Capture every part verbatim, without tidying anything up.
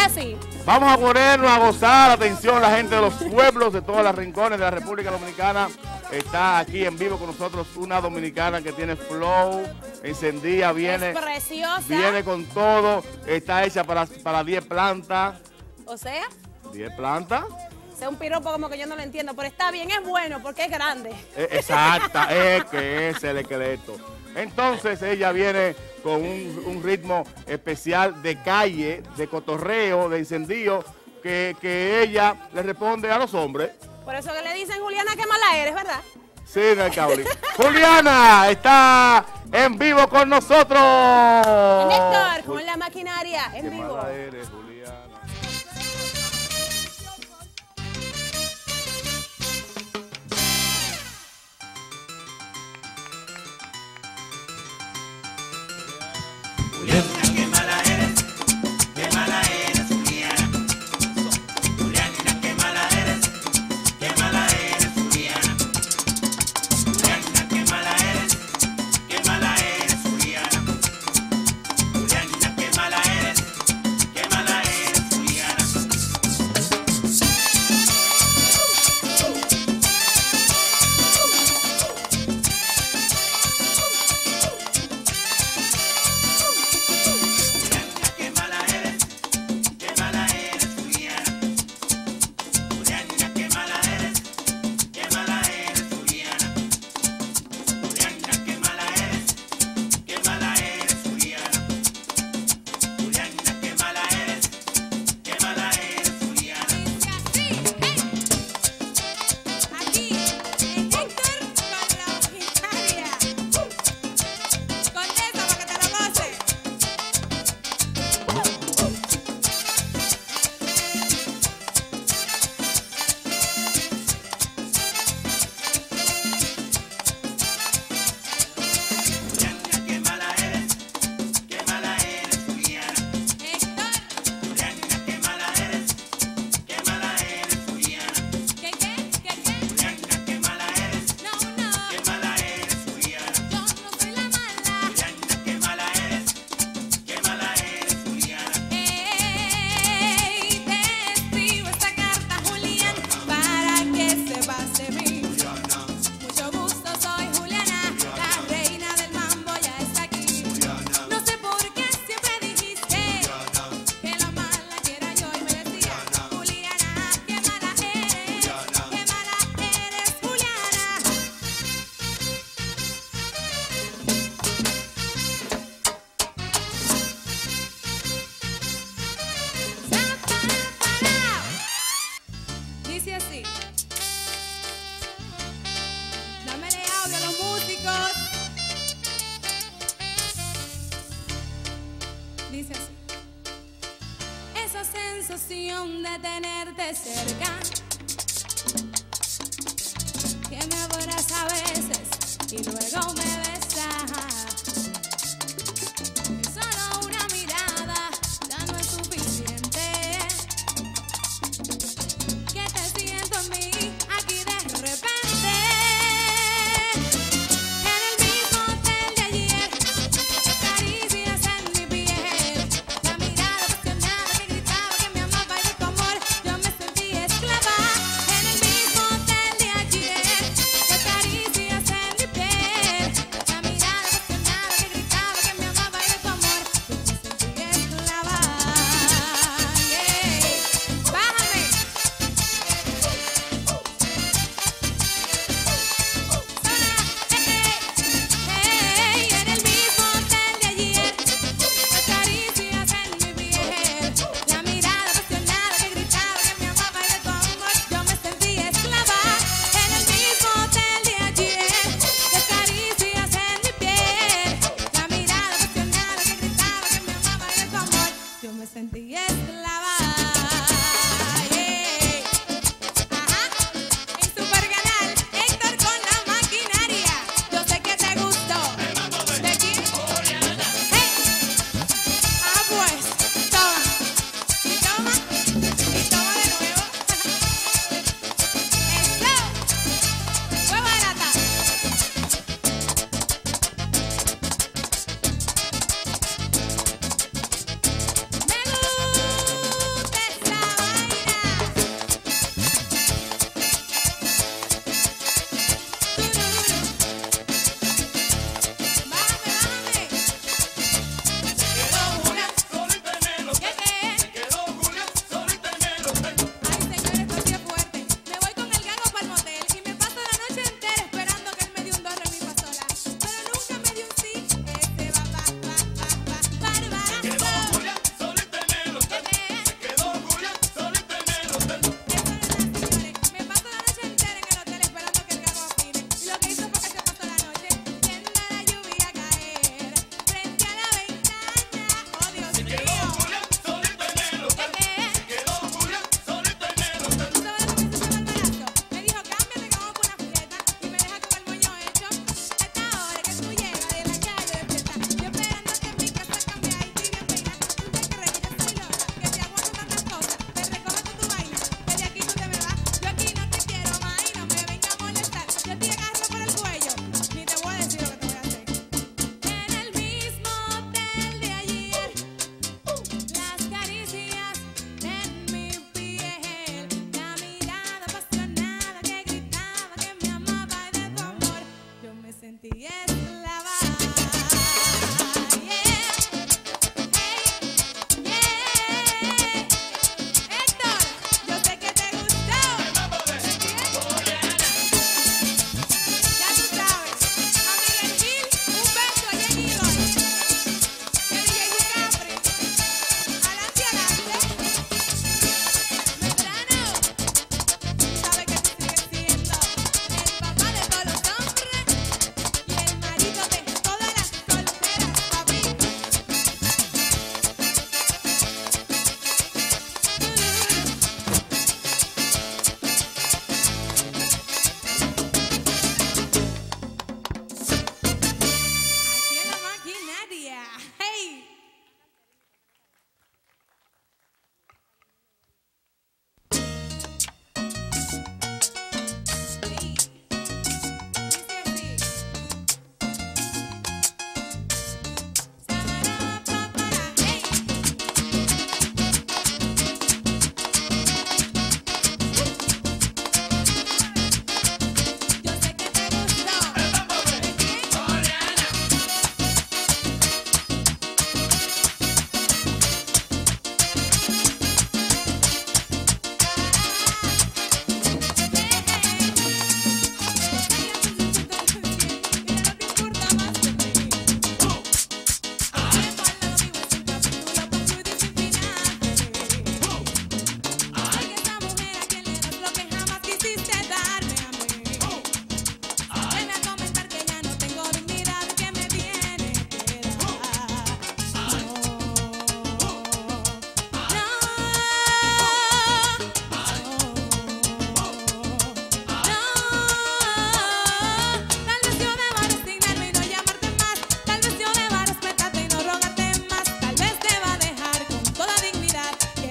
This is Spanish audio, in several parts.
así. Vamos a ponernos a gozar, atención, la gente de los pueblos, de todos los rincones de la República Dominicana. Está aquí en vivo con nosotros una dominicana que tiene flow, encendida, viene, es preciosa. Viene con todo, está hecha para, para diez plantas. O sea, diez plantas. Es un piropo como que yo no lo entiendo, pero está bien, es bueno porque es grande. Exacta, es que es el esqueleto. Entonces ella viene con un, un ritmo especial de calle, de cotorreo, de encendido, que, que ella le responde a los hombres. Por eso que le dicen, Juliana, qué mala eres, ¿verdad? Sí, no hay cauli. Juliana está en vivo con nosotros. Héctor, con la maquinaria, en qué vivo. Mala eres, Juliana. Juliana, qué mala eres, qué mala eres, Juliana. Juliana, qué mala eres, qué mala eres, Juliana. Juliana, qué mala eres, qué mala eres, Juliana. Juliana, qué mala eres, qué mala eres, Juliana. Dice así. Dámele audio a los músicos. Dice así. Esa sensación de tenerte cerca, que me abraza a veces y luego me besa. Que solo una mirada ya no es suficiente. Que te siento en mí aquí de repente. En el mismo hotel de ayer, las caricias en mi piel, la mirada apasionada que gritaba que me amaba y de tu amor yo me sentí esclava. En el mismo hotel de ayer, las caricias en mi piel, la mirada apasionada que gritaba que me amaba y de tu amor yo me sentí esclava. Yeah. Bájame. Hey, en el mismo hotel de ayer, las caricias en mi piel, la mirada apasionada que gritaba que me amaba y de tu amor yo me sentí esclava. En el mismo hotel de ayer, las caricias en mi piel, la mirada apasionada que gritaba que me amaba y de tu amor yo me sentí esclava. Yeah. Ajá. En Super Canal, Héctor con la maquinaria. Yo sé que te gustó. ¿De quién? Hey. Ah, pues, toma. Y toma. Y toma de nuevo. Eso. Fue barata. Me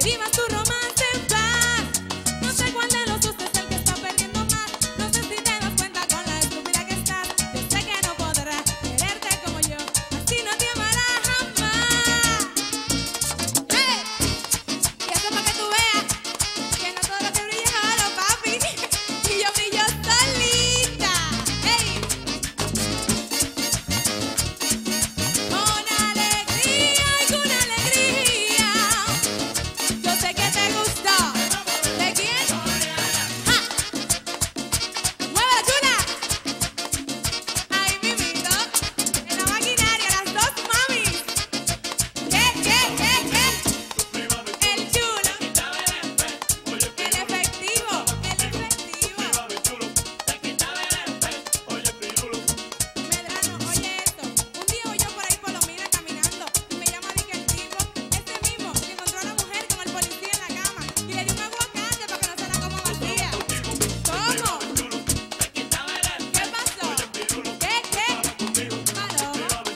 que vivas tu romance en paz. No sé cuál de los dos es el que está perdiendo más. No sé si te das cuenta con la estúpida que estás. Yo sé que no podrás quererte como yo, así no te amará jamás. ¡Hey! Y eso para que tú veas que no todo lo que brilla es oro, papi. Y yo brillo solita. ¡Hey! Con alegría y con alegría. Yo sé que te gustó. ¿De quién? ¡Ja! ¡Mueve, chula! Ahí mimito. En la maquinaria, las dos mamis. ¿Qué, qué, qué, qué? El chulo. El efectivo. El efectivo. Medrano, oye esto. Un día voy yo por ahí por Lomina caminando y me llama Dick el tipo, ese mismo que encontró a la mujer con el policía en la cama y le dio un aguacate para que no se la coma vacía. ¿Cómo? ¿Qué pasó? ¿Qué, qué? Aló.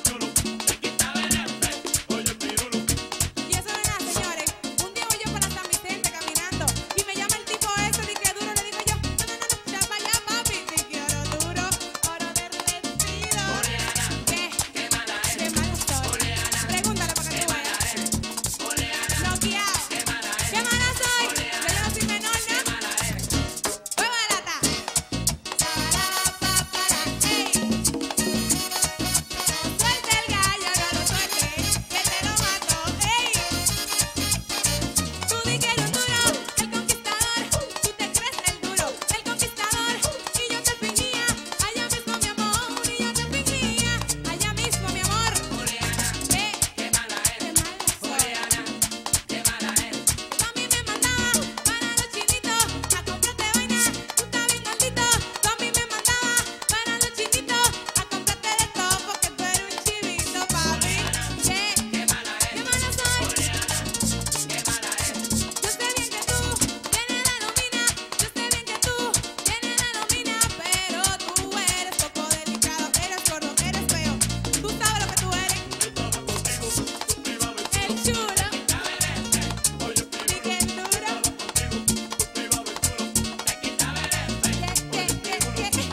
Y eso no es nada, señores. Un día voy yo por la San Vicente caminando y me llama el tipo ese, di que duro, le digo yo, no, no, no, no, ya para allá, papi, di que oro duro, oro derretido. ¿Qué? Qué mala soy. Pregúntale para que tú veas. Bloqueado. Qué mala soy. Yo no soy menor, ¿no? Fue barata. Sarapapara, ey. Suelta el gallo, no lo sueltes, que te lo mato, ey. Tú di que eres duro, el conquistador. Tú te crees el duro, el conquistador. Y yo te fingía, allá mismo mi amor. Y yo te fingía, allá mismo mi amor. ¿Qué? Qué mala soy. Tú a mí me mandabas para los chinitos a comprarte vaina. Tú estás bien gordito. Tú a mí me mandabas para los chinitos a comprarte de todo porque tú eres un chivito, papi. ¿Qué? Qué mala soy. Yo sé bien que tú tienes la domina. Yo sé bien que tú tienes la domina, pero tú eres poco delicado. Eres gordo, eres feo. Tú sabes lo que tú eres. El chulo. Di que es duro. ¿Qué, qué, qué, qué?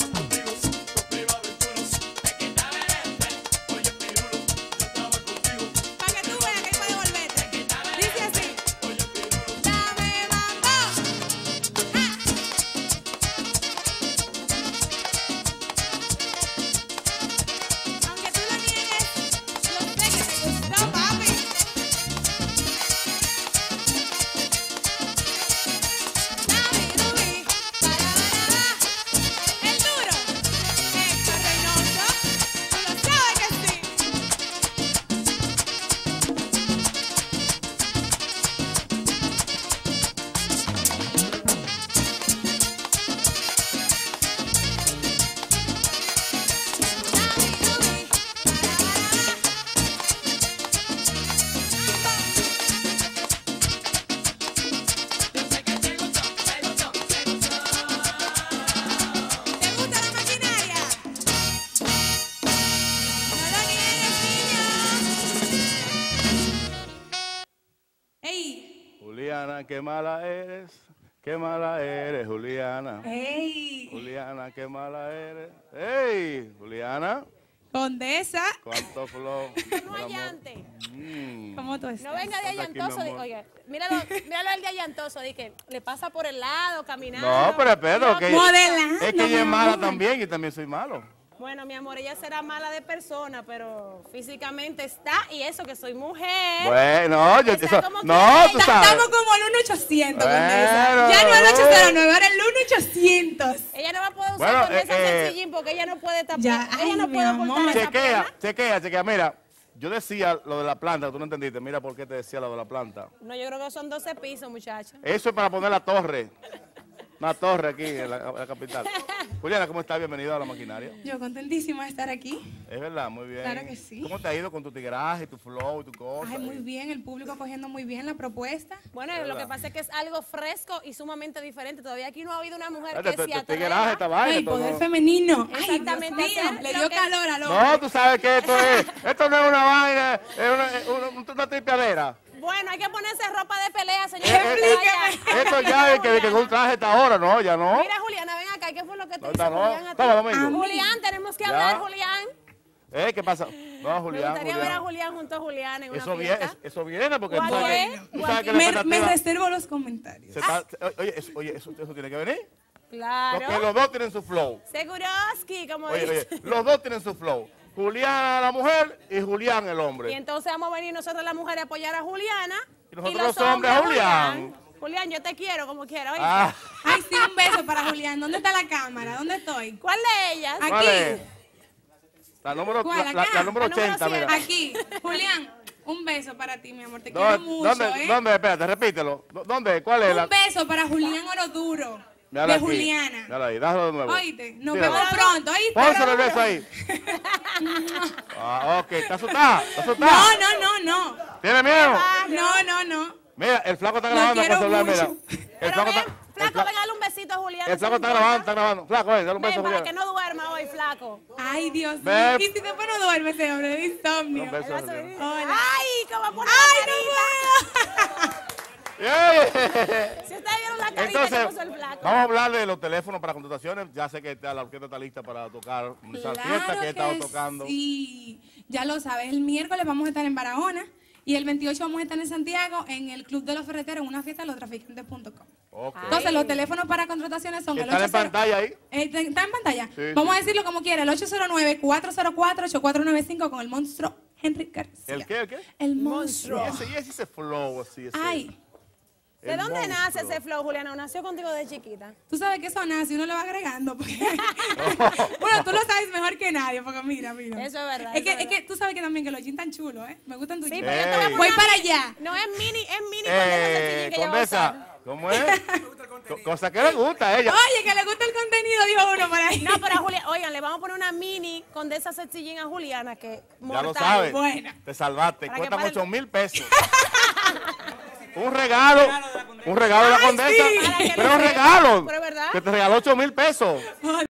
Pa' que tú veas que hay para devolverte. Dice así. Dame mambo. ¡Ja! Aunque tú lo niegues, yo sé que te gustó, papi. Dame, Ruby, para, para, el duro, Héctor Reynoso, tú lo sabes que sí. Dame, Ruby, para, ¿te gusta la maquinaria? No lo niegues, niño. ¡Ey! Juliana, qué mala eres. Qué mala eres, Juliana. ¡Ey! Juliana, qué mala eres. ¡Ey! Juliana, Condesa. cuánto flow. No allante. Mm. ¿Cómo tú estás? No venga de Anda aquí, allantoso. mi di- amor. Oye, míralo, míralo al de allantoso. Di que le pasa por el lado, caminando. No, pero espera, que Modelando, es que ella es mi mala amor. también y también soy malo. Bueno, mi amor, ella será mala de persona, pero físicamente está. Y eso que soy mujer. Bueno, yo Está eso, como que no, ella tú está- sabes. Estamos como el uno ochocientos, Condesa. Bueno, Ya no el bueno. ocho cero nueve, ahora el uno ochocientos. Ella no va a poder usar Bueno, con esa eh, eh, sencillín porque ella no puede tapar. Ya, ella ay, no mi puede amor. ocultar esa Chequea, pierna. chequea, chequea. Mira, yo decía lo de la planta, tú no entendiste. Mira por qué te decía lo de la planta. No, yo creo que son doce pisos, muchachos. Eso es para poner la torre. Una torre aquí en la, en la capital. Juliana, ¿cómo estás? Bienvenida a la maquinaria. Yo contentísima de estar aquí. Es verdad, muy bien. Claro que sí. ¿Cómo te ha ido con tu tigraje, tu flow, tu cosa? Ay, muy bien, el público cogiendo muy bien la propuesta. Bueno, Es lo verdad. que pasa es que es algo fresco y sumamente diferente. Todavía aquí no ha habido una mujer Este, que tu- se tu atreva. tigraje, esta vaina. Ay, todo. poder femenino. Ay, Exactamente, Dios mío, hacer le lo dio que- calor al hombre. No, tú sabes que esto es, esto no es una vaina, es una, es una, una tripeadera. Bueno, hay que ponerse ropa de pelea, señor. Eh, eh, eh, esto ya es que, que con un traje está ahora, ¿no? Ya no. Mira, Juliana, ven acá. ¿Qué fue lo que te No, hizo está, no. Julián a ti? Toma, Domingo. Julián, tenemos que Ya. hablar, Julián. Eh, ¿qué pasa? No, Me Julián, gustaría ver a Julián. Julián junto a Julián en una Eso viene, fiesta. eso viene porque ¿Cuál tú sabes es? que, tú sabes que la Me, me expectativa reservo los comentarios. se está- oye, eso, oye eso, eso tiene que venir. Claro. Porque los dos tienen su flow. Seguroski, como Oye, dice. oye, los dos tienen su flow. Julián la mujer y Julián el Y hombre. entonces vamos a venir nosotros las mujeres a apoyar a Juliana. Y nosotros los los hombres a Julián. Julián, yo te quiero como quiera. Oye, Ah, Ay, sí, un beso para Julián. ¿Dónde está la cámara? ¿Dónde estoy? ¿cuál de ellas? Aquí. ¿cuál es? La número, ¿Cuál? la, la- Acá. la número La número ochenta, mira. Aquí. Julián, un beso para ti, mi amor. Te ¿Dó- quiero mucho, ¿Dónde? ¿eh? ¿Dónde? Espérate, repítelo. ¿Dó- ¿Dónde? ¿Cuál es? Un La... beso para Julián Oro Duro. Mírala De aquí. Juliana. Mírala ahí, dáselo de nuevo. Oíste, nos Tíralo. vemos pronto. ¿Oíste? Pónselo el beso ahí. Ah, ok, ¿está asustada? ¿Está asustada? No, no, no, no. ¿Tiene miedo? No, no, no. Mira, el flaco está Lo grabando con quiero celular, mira. mucho. El Pero flaco ven, está, el flaco, fla- ven, dale un besito a Julián. el flaco está grabando, está grabando. Flaco, ven, dale un beso Ven, a para Julián. que no duerma hoy, flaco. Ay, Dios Ve. mío. Y si después no duerme ese hombre de insomnio. Un beso a Él va a Julián. subir. Hola. Ay, cómo pone Ay, la carita. no puedo. Yeah. Si ustedes vieron la carita Entonces, que puso el flaco. vamos a hablar de los teléfonos para contrataciones. Ya sé que está- la orquesta está lista para tocar esa fiesta que he estado tocando. Sí, ya lo sabes. El miércoles vamos a estar en Barahona y el veintiocho vamos a estar en Santiago en el Club de los Ferreteros en una fiesta de los traficantes punto com. Ok. Entonces, los teléfonos para contrataciones son el ¿Está en ochenta. pantalla ahí? Eh, ¿Está en pantalla? Sí, Vamos sí. a decirlo como quiera, el ocho cero nueve, cuatro cero cuatro, ocho cuatro nueve cinco con el monstruo Henry García. ¿El qué? ¿El qué? El Y monstruo. ese, y ese, ese flow así. Ese, Ay, ¿De el dónde nace monstruo. ese flow, Juliana? ¿Nació contigo de chiquita? tú sabes que eso nace y uno le va agregando. porque- bueno, tú lo sabes mejor que nadie, porque mira, mira. Eso es verdad, Es que, eso es es que tú sabes que también que los jeans tan chulos, ¿eh? Me gustan tus Sí, jeans. pero yo te voy a Ey. poner Voy una para mini- allá. No, es mini, es mini con ese Eh, sencillín que ella va a Condesa, usar. ¿cómo es? Co- Cosa que le gusta a ella. Oye, que le gusta el contenido, dijo uno por ahí. No, pero a Juliana, oigan, le vamos a poner una mini con de esa sencillín a Juliana que Ya lo mortal. sabes. Buena. Te salvaste. Para que Cuesta pare- ocho mil pesos. Un regalo. Un regalo de la Ay, condesa. sí. Para que Pero lo un sepa. regalo. Pero es verdad. Que te regaló ocho mil pesos.